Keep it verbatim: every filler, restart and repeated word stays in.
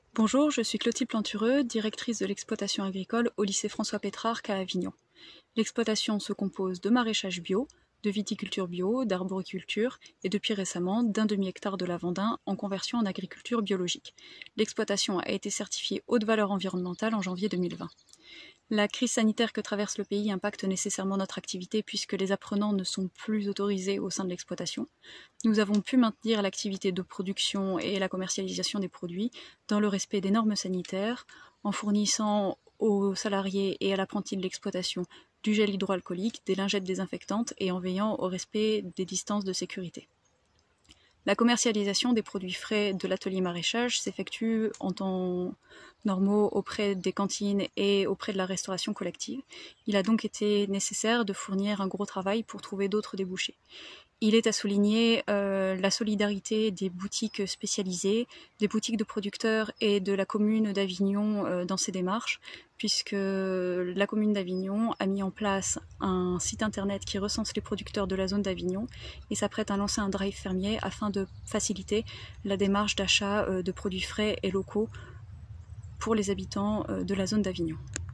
Bonjour, je suis Clotilde Plantureux, directrice de l'exploitation agricole au lycée François Pétrarque à Avignon. L'exploitation se compose de maraîchage bio, de viticulture bio, d'arboriculture et depuis récemment d'un demi-hectare de lavandin en conversion en agriculture biologique. L'exploitation a été certifiée haute valeur environnementale en janvier deux mille vingt. La crise sanitaire que traverse le pays impacte nécessairement notre activité puisque les apprenants ne sont plus autorisés au sein de l'exploitation. Nous avons pu maintenir l'activité de production et la commercialisation des produits dans le respect des normes sanitaires, en fournissant aux salariés et à l'apprenti de l'exploitation du gel hydroalcoolique, des lingettes désinfectantes et en veillant au respect des distances de sécurité. La commercialisation des produits frais de l'atelier maraîchage s'effectue en temps normaux auprès des cantines et auprès de la restauration collective. Il a donc été nécessaire de fournir un gros travail pour trouver d'autres débouchés. Il est à souligner euh, la solidarité des boutiques spécialisées, des boutiques de producteurs et de la commune d'Avignon euh, dans ces démarches, puisque la commune d'Avignon a mis en place un site internet qui recense les producteurs de la zone d'Avignon et s'apprête à lancer un drive fermier afin de faciliter la démarche d'achat euh, de produits frais et locaux pour les habitants euh, de la zone d'Avignon.